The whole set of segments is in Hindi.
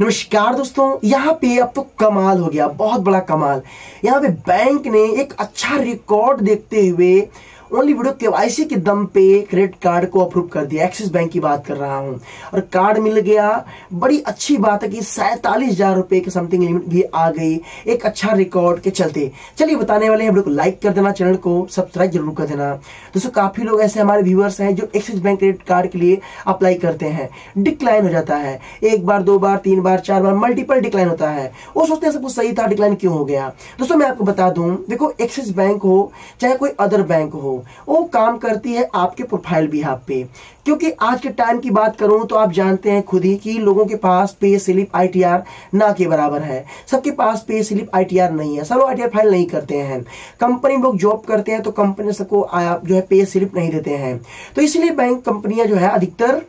नमस्कार दोस्तों, यहाँ पे अब तो कमाल हो गया, बहुत बड़ा कमाल। यहाँ पे बैंक ने एक अच्छा रिकॉर्ड देखते हुए ओनली वीडियो केवाईसी के दम पे क्रेडिट कार्ड को अप्रूव कर दिया। एक्सिस बैंक की बात कर रहा हूँ और कार्ड मिल गया। बड़ी अच्छी बात है कि 47,000 रुपए की समथिंग लिमिट भी आ गई, एक अच्छा रिकॉर्ड के चलते। चलिए बताने वाले हैं, वीडियो को लाइक कर देना, चैनल को सब्सक्राइब जरूर कर देना। दोस्तों काफी लोग ऐसे हमारे व्यूअर्स हैं जो एक्सिस बैंक क्रेडिट कार्ड के लिए अप्लाई करते हैं, डिक्लाइन हो जाता है। एक बार, दो बार, तीन बार, चार बार, मल्टीपल डिक्लाइन होता है। वो सोचते हैं सब कुछ सही था, डिक्लाइन क्यों हो गया। दोस्तों मैं आपको बता दूं, देखो एक्सिस बैंक हो चाहे कोई अदर बैंक हो, वो काम करती है आपके प्रोफाइल बिहाफ पे। क्योंकि आज के टाइम की बात करूं तो आप जानते हैं खुद ही कि लोगों के पास पे स्लिप आईटीआर ना के बराबर है। सबके पास पे स्लिप आईटीआर नहीं है, सब लोग आईटीआर फाइल नहीं करते हैं। कंपनी लोग जॉब करते हैं तो कंपनी सबको जो है पे स्लिप नहीं देते हैं। तो इसलिए बैंक कंपनियां जो है अधिकतर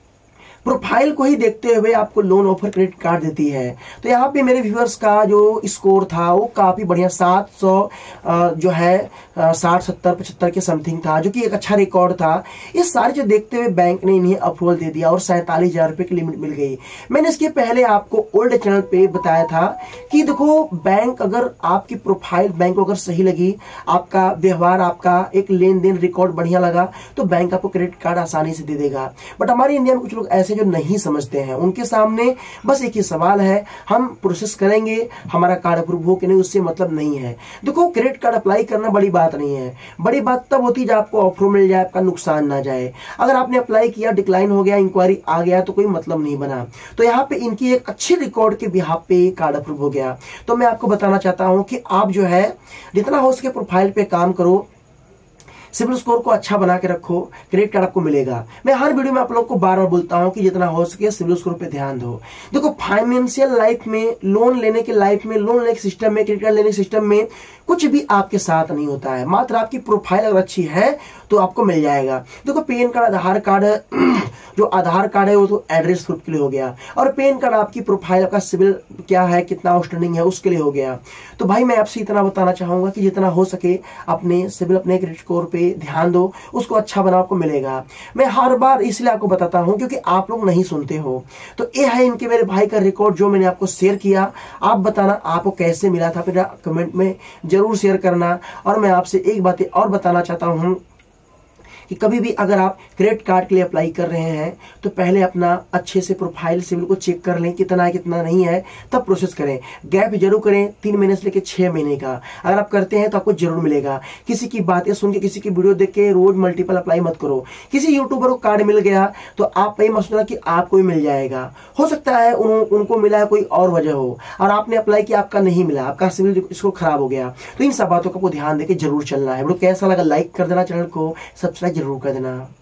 प्रोफाइल को ही देखते हुए आपको लोन ऑफर क्रेडिट कार्ड देती है। तो यहाँ पे मेरे व्यूअर्स का जो स्कोर था वो काफी बढ़िया 700 जो है 60, 70, 75 के समथिंग था, जो कि एक अच्छा रिकॉर्ड था। ये सारी चीज देखते हुए बैंक ने इन्हें अप्रूवल दे दिया और 47,000 रुपए की लिमिट मिल गई। मैंने इसके पहले आपको ओल्ड चैनल पे बताया था कि देखो बैंक अगर आपकी प्रोफाइल बैंक को अगर सही लगी, आपका व्यवहार, आपका एक लेन देन रिकॉर्ड बढ़िया लगा, तो बैंक आपको क्रेडिट कार्ड आसानी से दे देगा। बट हमारे इंडिया में कुछ लोग ऐसे जो नहीं समझते हैं, उनके सामने बस एक ही सवाल है, हम प्रोसेस करेंगे, हमारा कार्ड अप्रूव हो कि नहीं उससे मतलब नहीं है। देखो क्रेडिट कार्ड अप्लाई करना बड़ी बात नहीं है, बड़ी बात तब होती है जब आपको ऑफर मिल जाए, आपका नुकसान ना जाए। अगर आपने अप्लाई किया, डिक्लाइन हो गया, इंक्वायरी आ गया तो कोई मतलब नहीं बना। तो यहाँ पे इनकी एक अच्छी रिकॉर्ड के बिहाफ पे कार्ड अप्रूव हो गया। तो मैं आपको बताना चाहता हूं कि आप जो है जितना हो सके प्रोफाइल पे काम करो, सिविल स्कोर को अच्छा बना के रखो, क्रेडिट कार्ड आपको मिलेगा। मैं हर वीडियो में आप लोग को बार बार बोलता हूं कि जितना हो सके सिविल स्कोर पे ध्यान दो। देखो फाइनेंशियल लाइफ में, लोन लेने के लाइफ में, लोन लेने के सिस्टम में, क्रेडिट कार्ड लेने के सिस्टम में कुछ भी आपके साथ नहीं होता है। मात्र आपकी प्रोफाइल अगर अच्छी है तो आपको मिल जाएगा। देखो पैन कार्ड, आधार कार्ड, जो आधार कार्ड है वो तो एड्रेस प्रूफ के लिए हो गया, और पैन कार्ड आपकी प्रोफाइल, आपका सिविल क्या है, कितना आउटस्टैंडिंग है, उसके लिए हो गया। तो भाई मैं आपसे इतना बताना चाहूंगा कि जितना हो सके अपने सिविल, अपने क्रेडिट स्कोर पे ध्यान दो, उसको अच्छा बना, आपको मिलेगा। मैं हर बार इसलिए आपको बताता हूं क्योंकि आप लोग नहीं सुनते हो। तो ये है इनके मेरे भाई का रिकॉर्ड जो मैंने आपको शेयर किया। आप बताना आपको कैसे मिला था, फिर कमेंट में जरूर शेयर करना। और मैं आपसे एक बात और बताना चाहता हूं कि कभी भी अगर आप क्रेडिट कार्ड के लिए अप्लाई कर रहे हैं तो पहले अपना अच्छे से प्रोफाइल सिविल को चेक कर लें, कितना है कितना नहीं है, तब प्रोसेस करें। गैप जरूर करें, 3 महीने से लेकर 6 महीने का। अगर आप करते हैं तो आपको जरूर मिलेगा। किसी की बातें सुन के, किसी की वीडियो देख के रोज मल्टीपल अप्लाई मत करो। किसी यूट्यूबर को कार्ड मिल गया तो आप ये मत सोचना कि आपको भी मिल जाएगा। हो सकता है उनको मिला है, कोई और वजह हो, और आपने अप्लाई किया, आपका नहीं मिला, आपका सिविल इसको खराब हो गया। तो इन सब बातों को ध्यान देकर जरूर चलना है। वीडियो कैसा लगा लाइक कर देना, चैनल को सब्सक्राइब जरूर कर देना।